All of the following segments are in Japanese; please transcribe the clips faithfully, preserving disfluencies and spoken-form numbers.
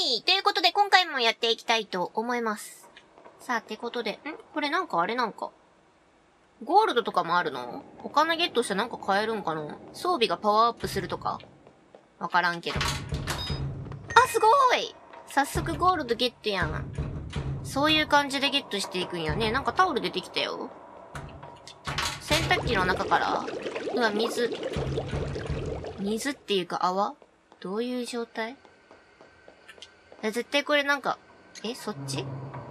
いということで、今回もやっていきたいと思います。さあ、ってことで、んこれなんかあれなんか。ゴールドとかもあるの？お金ゲットしてなんか買えるんかな？装備がパワーアップするとかわからんけど。あ、すごい！早速ゴールドゲットやん。そういう感じでゲットしていくんやね。なんかタオル出てきたよ。洗濯機の中から、うわ、水。水っていうか泡？どういう状態？え、絶対これなんか、え、そっち？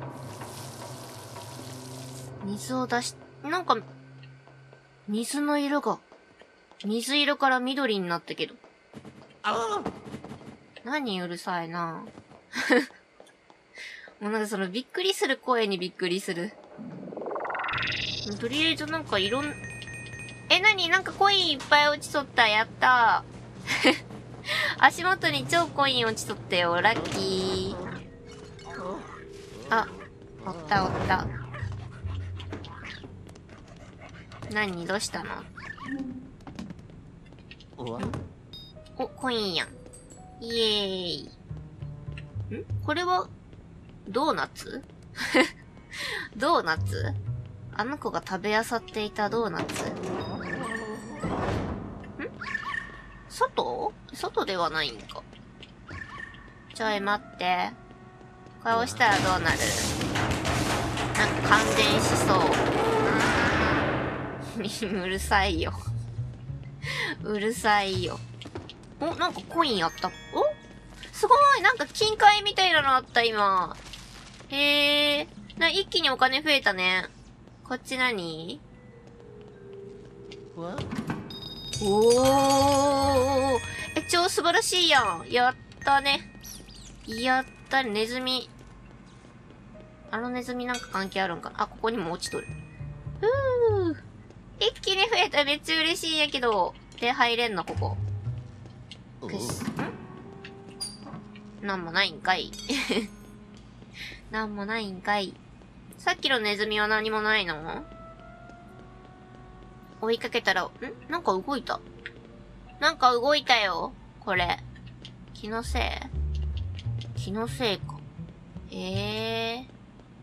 水を出し、なんか、水の色が、水色から緑になったけど。あ何うるさいなもうなんかそのびっくりする声にびっくりする。とりあえずなんかいろん、え、なになんかコインいっぱい落ちとった。やったー。足元に超コイン落ちとったよ。ラッキー。あ、おったおった。何どうしたの？お、コインやん。イエーイ。ん？これは、ドーナツ？ドーナツ？あの子が食べ漁っていたドーナツ？ん？外？外ではないんか。ちょい待って。これ押したらどうなる？なんか感電しそう。うるさいよ。うるさいよ。お、なんかコインあった。お？すごい！なんか金塊みたいなのあった、今。へえ。な、一気にお金増えたね。こっち何？おー。え、超素晴らしいやん。やったね。やったね。ネズミ。あのネズミなんか関係あるんかな？あ、ここにも落ちとる。ふー。一気に増えた。めっちゃ嬉しいんやけど。で、入れんの、ここ。くす。ん？なんもないんかい。なんもないんかい。さっきのネズミは何もないの？追いかけたら、ん？なんか動いた。なんか動いたよ。これ。気のせい？気のせいか。ええー。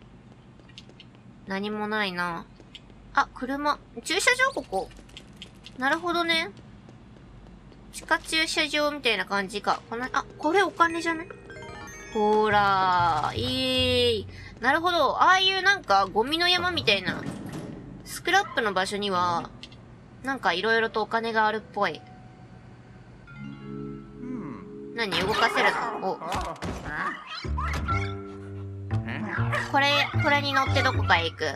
何もないな。あ、車。駐車場ここ。なるほどね。地下駐車場みたいな感じか。この、あ、これお金じゃね？ほーらー。いーい。なるほど。ああいうなんかゴミの山みたいな、スクラップの場所には、なんか色々とお金があるっぽい。何動かせるの？お。これ、これに乗ってどこかへ行く。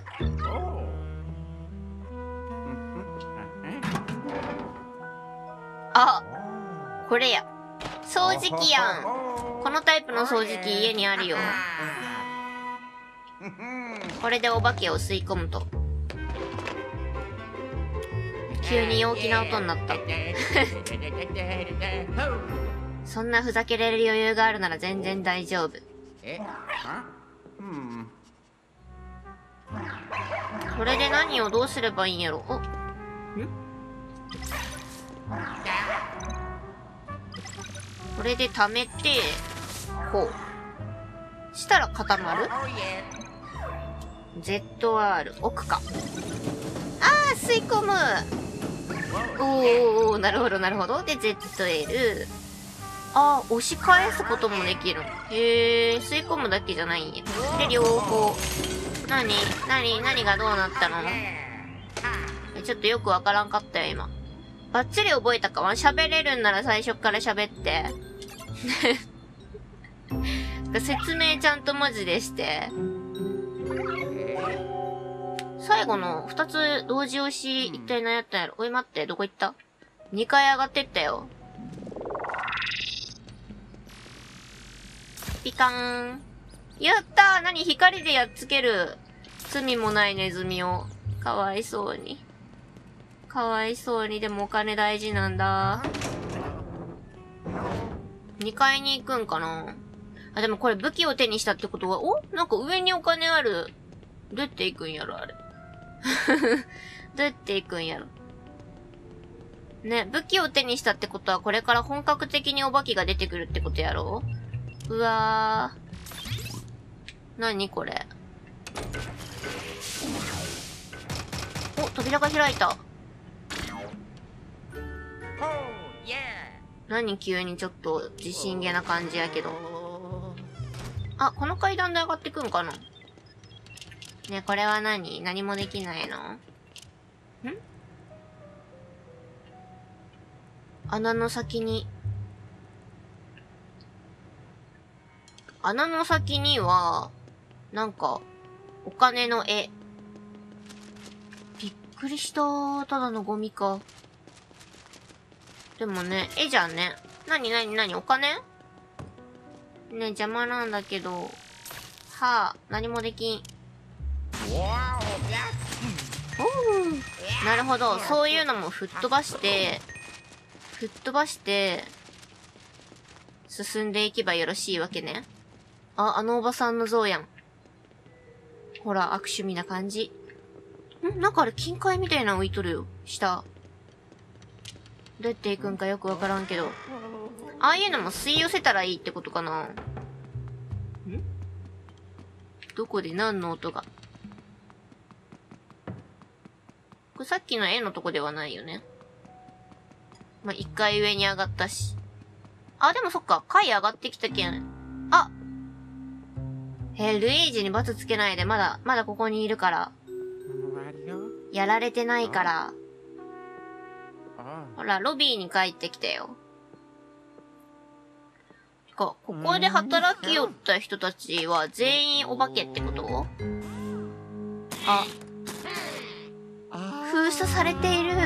あ、これや。掃除機やん。このタイプの掃除機家にあるよ。これでお化けを吸い込むと。急に陽気な音になった。そんなふざけれる余裕があるなら全然大丈夫。これで何をどうすればいいんやろ？お、ん？これで溜めて、こう。したら固まる？ ゼットアール、奥か。あー、吸い込む。おー、なるほど、なるほど。で、ゼットエル。あー、押し返すこともできる。へー、吸い込むだけじゃないんや。で、両方。なに？なに？何がどうなったの？ちょっとよくわからんかったよ、今。バッチリ覚えたかは？喋れるんなら最初から喋って。説明ちゃんとマジでして。最後の二つ同時押し、一体何やったんやろ？おい待って、どこ行った？二階上がってったよ。ピカーン。やったー！何？光でやっつける。罪もないネズミを。かわいそうに。かわいそうに。でもお金大事なんだ。二階に行くんかな？あ、でもこれ武器を手にしたってことは、お？なんか上にお金ある。どうやって行くんやろあれ。どうやって行くんやろ。ね、武器を手にしたってことはこれから本格的にお化けが出てくるってことやろ？ うわー。なにこれ。お、扉が開いた。何急にちょっと自信げな感じやけど。あ、この階段で上がってくんかな。ね、これは何？何もできないの？ん？穴の先に。穴の先には、なんか、お金の絵。びっくりしたー。ただのゴミか。でもね、絵じゃんね。なになになにお金？ね、邪魔なんだけど。はあ、何もできん。おー。なるほど。そういうのも吹っ飛ばして、吹っ飛ばして、進んでいけばよろしいわけね。あ、あのおばさんの像やん。ほら、悪趣味な感じ。ん？なんかあれ、金塊みたいなの浮いとるよ。下。どうやって行くんかよくわからんけど。ああいうのも吸い寄せたらいいってことかな。ん？どこで何の音が。これさっきの絵のとこではないよね。まあ、一回上に上がったし。あ、でもそっか。階上がってきたけん。あ！えー、ルイージに罰つけないで。まだ、まだここにいるから。やられてないから。ほら、ロビーに帰ってきたよ。か、ここで働きよった人たちは全員お化けってこと？あ。封鎖されている。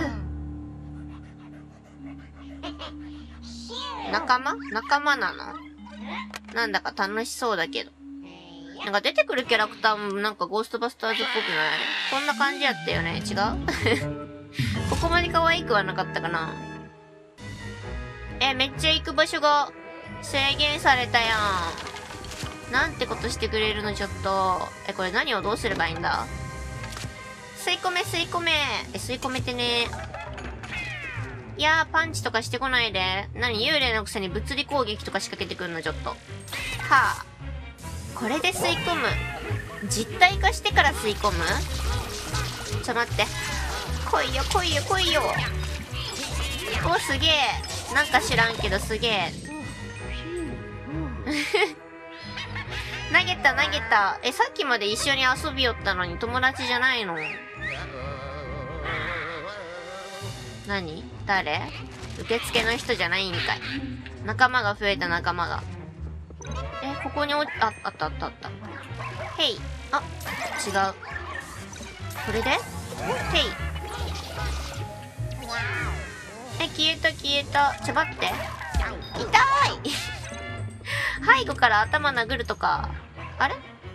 仲間？仲間なの？なんだか楽しそうだけど。なんか出てくるキャラクターもなんかゴーストバスターズっぽくない？こんな感じやったよね。違う？ここまで可愛くはなかったかな。え、めっちゃ行く場所が制限されたやん。なんてことしてくれるのちょっと。え、これ何をどうすればいいんだ？吸い込め吸い込め。え、吸い込めてね。いやー、パンチとかしてこないで。何？幽霊のくせに物理攻撃とか仕掛けてくんのちょっと。はあ。これで吸い込む。実体化してから吸い込む？ちょっと待って。来いよ来いよ来いよ。お、すげえ。なんか知らんけどすげえ。投げた投げた。え、さっきまで一緒に遊びよったのに友達じゃないの？何？誰？受付の人じゃないんかい。仲間が増えた仲間が。え、ここにお、あ、あったあったあった。へい。あ、違う。これで？へい。え、消えた消えた。ちょ、待って。痛い背後から頭殴るとか。あれ？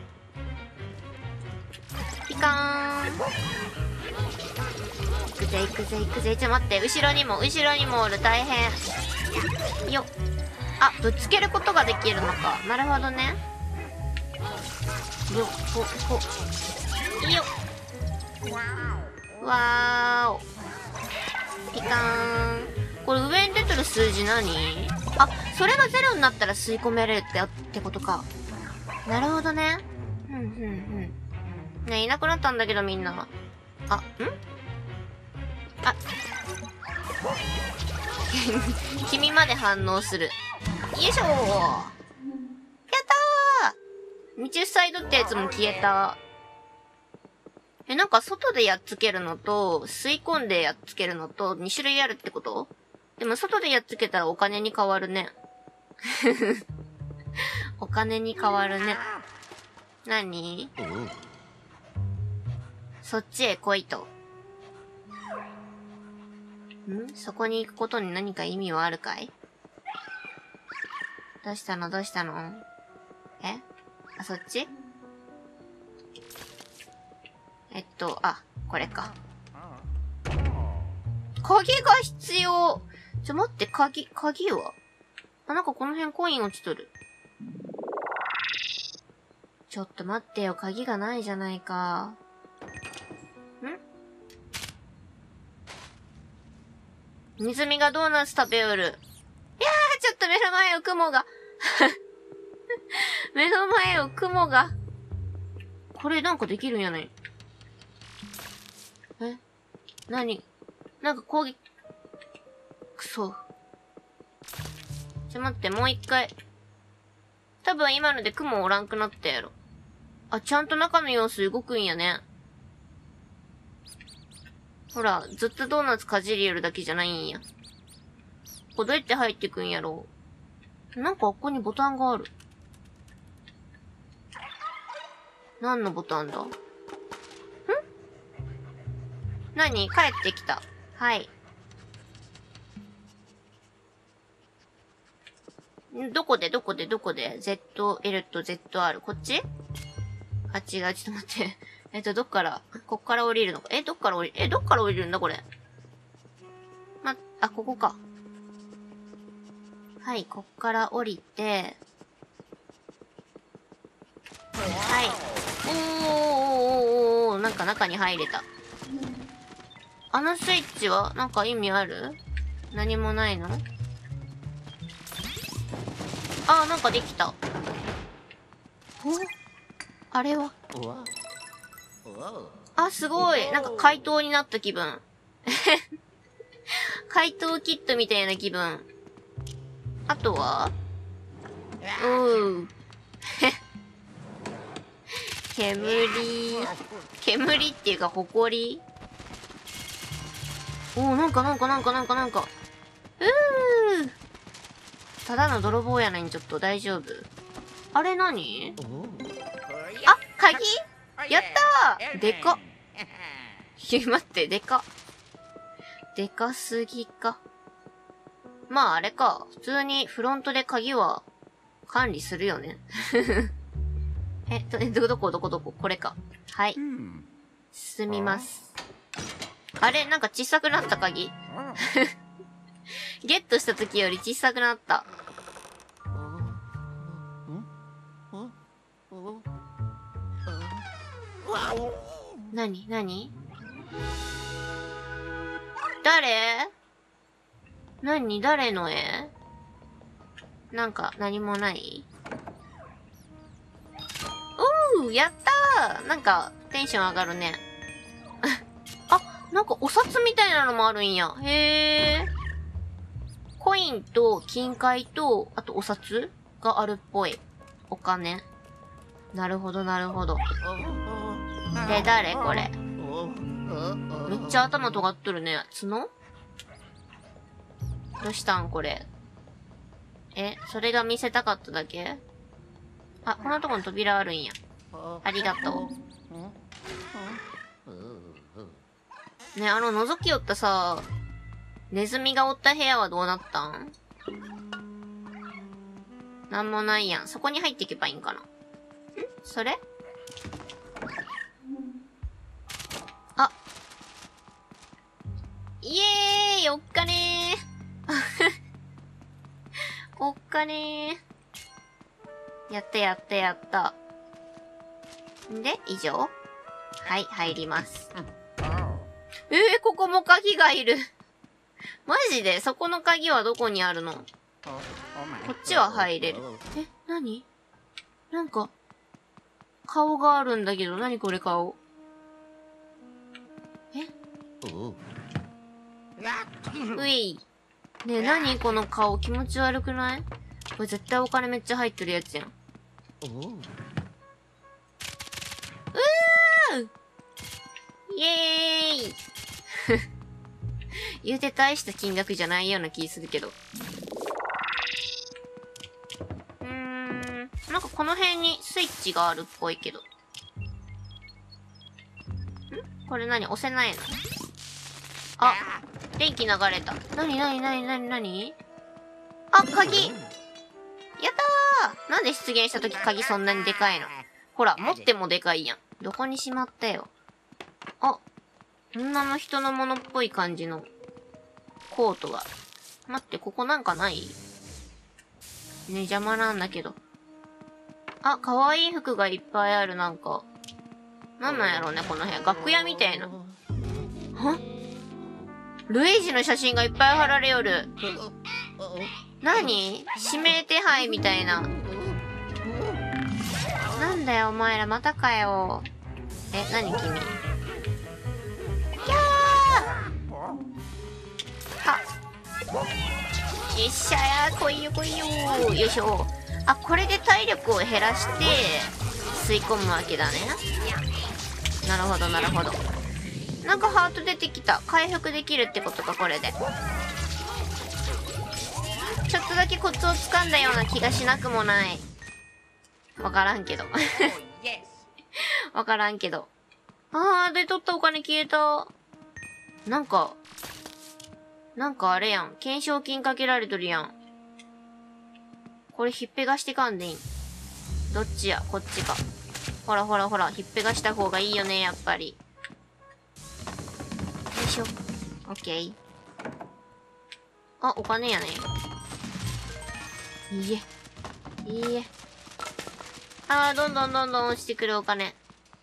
ピカーン。行くぜ行くぜ行くぜ。ちょ、待って。後ろにも、後ろにもおる。大変。よっ。あ、ぶつけることができるのか。なるほどね。よっ、ほ、ほ。よっ。わーお。ピカーン。これ上に出てる数字何？あ、それがゼロになったら吸い込めれるって、ってことか。なるほどね。ふんふんふん。ね、いなくなったんだけどみんな。あ、ん？あ。君まで反応する。よいしょー。やったー。道サイドってやつも消えた。え、なんか外でやっつけるのと、吸い込んでやっつけるのと、に種類あるってこと？でも外でやっつけたらお金に変わるね。お金に変わるね。何？そっちへ来いと。ん？そこに行くことに何か意味はあるかい？どうしたのどうしたの？え？あ、そっち？えっと、あ、これか。鍵が必要。ちょ、待って、鍵、鍵は？あ、なんかこの辺コイン落ちとる。ちょっと待ってよ、鍵がないじゃないか。ん？ネズミがドーナツ食べよる。いやー、ちょっと目の前を雲が。 目の前を雲が。これなんかできるんやない？え？何？なんか攻撃。くそ。ちょ、待って、もう一回。多分今ので雲おらんくなったやろ。あ、ちゃんと中の様子動くんやね。ほら、ずっとドーナツかじりよるだけじゃないんや。ここどうやって入ってくんやろう。なんかここにボタンがある。何のボタンだ？ん？何？帰ってきた。はい。どこでどこでどこで ?Z、L と ゼットアール。こっち？あ、違う、ちょっと待って。えっと、どっから、こっから降りるのか。え、どっから降り、え、どっから降りるんだこれ。ま、あ、ここか。はい、こっから降りて。はい。おーおーおーおーおー、なんか中に入れた。あのスイッチはなんか意味ある？何もないの？あー、なんかできた。お？あれは？あ、すごい。なんか怪盗になった気分。怪盗キットみたいな気分。あとは？うー。煙。煙っていうか、埃。おー、なんかなんかなんかなんかなんか。うー。ただの泥棒やないん、ちょっと大丈夫。あれ何？あ、鍵？やったー！でかっ。いや、待って、でか。でかすぎか。まああれか。普通にフロントで鍵は管理するよね。えっと、え、ど、どこどこどここれか。はい。進みます。あれなんか小さくなった鍵ゲットした時より小さくなった。なになに誰？なに誰の絵？なんか何もない？おー、やったー！なんかテンション上がるね。あ、なんかお札みたいなのもあるんや。へー。コインと金塊と、あとお札があるっぽい。お金。なるほどなるほど。で、誰これ。めっちゃ頭尖っとるね。角？どうしたんこれ。え、それが見せたかっただけ？あ、このとこに扉あるんや。ありがとう。ね、あの覗きよったさ、ネズミがおった部屋はどうなったん？なんもないやん。そこに入っていけばいいんかな。ん？それ？あ。イエーイ！おっかねー。おっかねー。やったやったやった。んで、以上？はい、入ります。えー、ここも鍵がいる。マジで？そこの鍵はどこにあるの？こっちは入れる。え、なに？なんか、顔があるんだけど、なにこれ顔。え？うい。ねえ、なにこの顔気持ち悪くない？これ絶対お金めっちゃ入ってるやつやん。うー！イエーイ言うて大した金額じゃないような気するけど。うーん。なんかこの辺にスイッチがあるっぽいけど。ん？これ何？押せないの？あ、電気流れた。なになになになになに？あ、鍵！やったー！なんで出現した時鍵そんなにでかいの？ほら、持ってもでかいやん。どこにしまったよ。あ、女の人のものっぽい感じのコートが。待って、ここなんかない？ね、邪魔なんだけど。あ、かわいい服がいっぱいある、なんか。なんなんやろうね、この辺。楽屋みたいな。は？ルイージの写真がいっぱい貼られよる。何？指名手配みたいな。 なんだよ、お前ら、またかよ。え、なに君。キャーはっ。よっしゃー、来いよ来いよー。よいしょ。あ、これで体力を減らして、吸い込むわけだね。なるほど、なるほど。なんかハート出てきた。回復できるってことか、これで。ちょっとだけコツをつかんだような気がしなくもない。わからんけど。わからんけど。あー、で、取ったお金消えた。なんか、なんかあれやん。懸賞金かけられとるやん。これひっぺがしてかんでいいん。どっちや、こっちか。ほらほらほら、ひっぺがした方がいいよね、やっぱり。よいしょ。オッケー。あ、お金やね。いいえ。いいえ。あー、どんどんどんどん落ちてくるお金。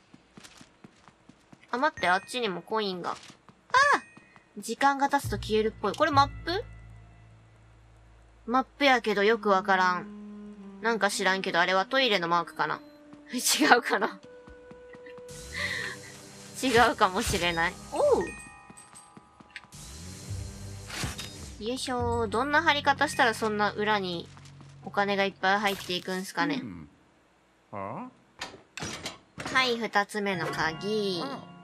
あ、待って、あっちにもコインが。あー！時間が経つと消えるっぽい。これマップ？マップやけどよくわからん。なんか知らんけど、あれはトイレのマークかな？違うかな違うかもしれない。おう！よいしょー。どんな貼り方したらそんな裏にお金がいっぱい入っていくんすかね。はい、二つ目の鍵。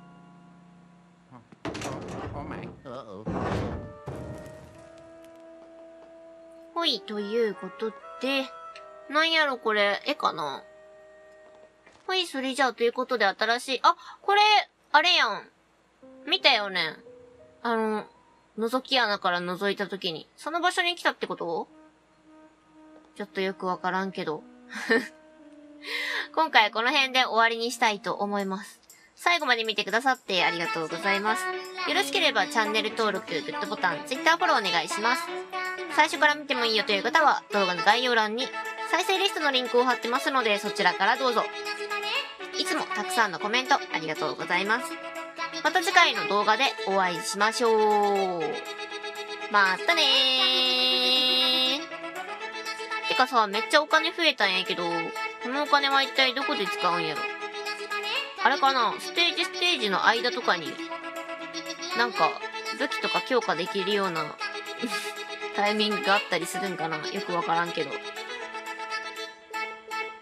ほい、ということで、なんやろこれ、絵かな？ほい、それじゃあということで新しい、あ、これ、あれやん。見たよね。あの、覗き穴から覗いたときに。その場所に来たってこと？ちょっとよくわからんけど。今回はこの辺で終わりにしたいと思います。最後まで見てくださってありがとうございます。よろしければチャンネル登録、グッドボタン、Twitter フォローお願いします。最初から見てもいいよという方は動画の概要欄に再生リストのリンクを貼ってますのでそちらからどうぞ。いつもたくさんのコメントありがとうございます。また次回の動画でお会いしましょう。またねー。てかさ、めっちゃお金増えたんやけど、このお金は一体どこで使うんやろ。あれかな、ステージステージの間とかになんか武器とか強化できるようなタイミングがあったりするんかな。よくわからんけど。